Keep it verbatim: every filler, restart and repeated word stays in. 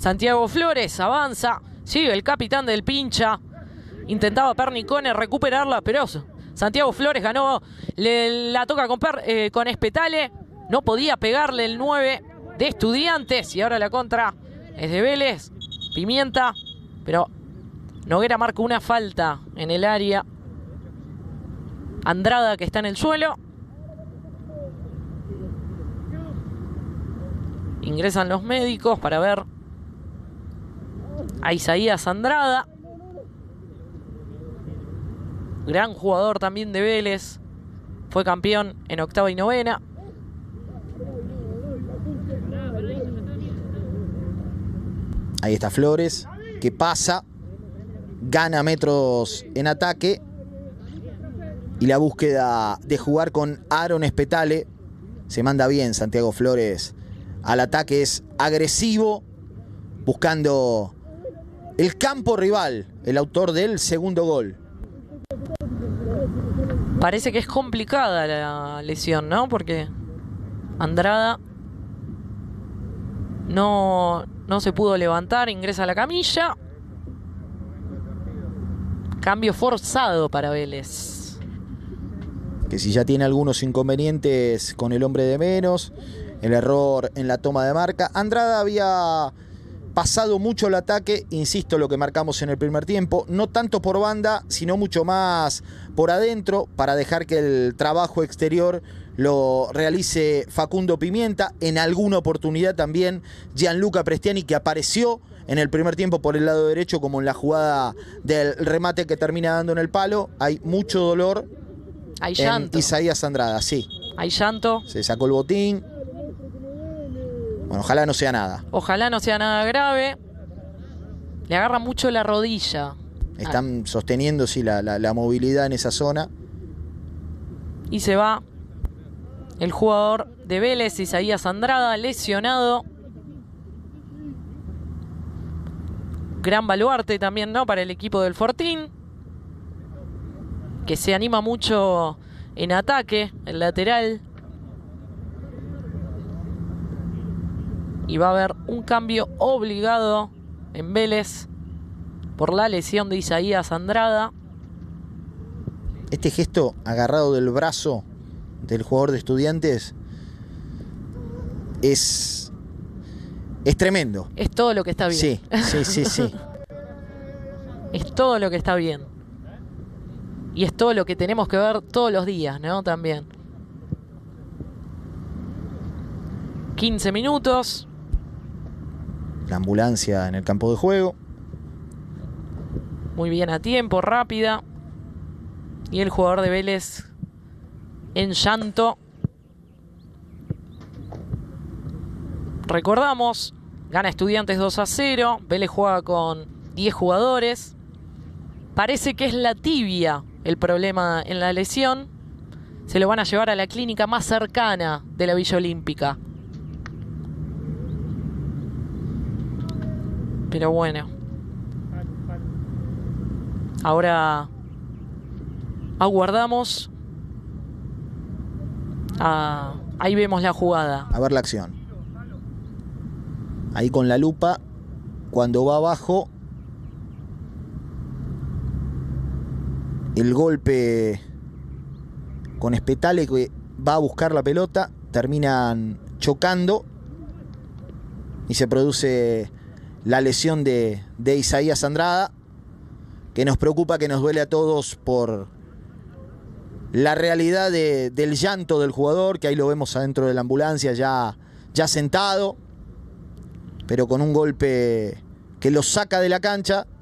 Santiago Flores avanza. Sigue el capitán del Pincha. Intentaba Pernicone recuperarla, pero Santiago Flores ganó. Le, la toca con, per, eh, con Espetale. No podía pegarle el nueve de Estudiantes. Y ahora la contra es de Vélez. Pimienta. Pero Noguera marca una falta en el área. Andrada, que está en el suelo. Ingresan los médicos para ver a Isaías Andrada. Gran jugador también de Vélez. Fue campeón en octava y novena. Ahí está Flores, que pasa, gana metros en ataque. Y la búsqueda de jugar con Aaron Espetale. Se manda bien Santiago Flores al ataque, es agresivo, buscando el campo rival, el autor del segundo gol. Parece que es complicada la lesión, ¿no? Porque Andrada no, no se pudo levantar, ingresa a la camilla. Cambio forzado para Vélez. Que si ya tiene algunos inconvenientes con el hombre de menos, el error en la toma de marca. Andrada había pasado mucho el ataque, insisto, lo que marcamos en el primer tiempo, no tanto por banda, sino mucho más por adentro, para dejar que el trabajo exterior lo realice Facundo Pimienta. En alguna oportunidad también Gianluca Prestiani, que apareció en el primer tiempo por el lado derecho, como en la jugada del remate que termina dando en el palo. Hay mucho dolor. Hay llanto. Isaías Andrada, sí. Hay llanto. Se sacó el botín. Bueno, ojalá no sea nada. Ojalá no sea nada grave. Le agarra mucho la rodilla. Están ah. sosteniendo, sí, la, la, la movilidad en esa zona. Y se va el jugador de Vélez, Isaías Andrada, lesionado. Gran baluarte también, ¿no?, para el equipo del Fortín, que se anima mucho en ataque, el lateral. Y va a haber un cambio obligado en Vélez por la lesión de Isaías Andrada. Este gesto agarrado del brazo del jugador de Estudiantes es, es tremendo. Es todo lo que está bien. Sí, sí, sí, sí. Es todo lo que está bien. Y es todo lo que tenemos que ver todos los días, ¿no? También. quince minutos. La ambulancia en el campo de juego. Muy bien a tiempo, rápida. Y el jugador de Vélez en llanto. Recordamos, gana Estudiantes dos a cero. Vélez juega con diez jugadores. Parece que es la tibia el problema en la lesión. Se lo van a llevar a la clínica más cercana de la Villa Olímpica. Pero bueno. Ahora aguardamos. Ah, ahí vemos la jugada. A ver la acción. Ahí con la lupa, cuando va abajo, el golpe con Espetale, que va a buscar la pelota, terminan chocando y se produce la lesión de, de Isaías Andrada, que nos preocupa, que nos duele a todos por la realidad de, del llanto del jugador, que ahí lo vemos adentro de la ambulancia ya, ya sentado, pero con un golpe que lo saca de la cancha.